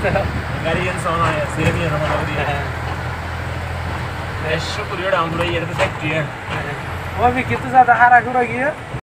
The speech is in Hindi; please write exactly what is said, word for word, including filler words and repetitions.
غالي إنسان يا سيرني أنا ما أدري الشكر يا عمرو يا رب تكتير वो भी कितना ज़्यादा हारा खुरा गया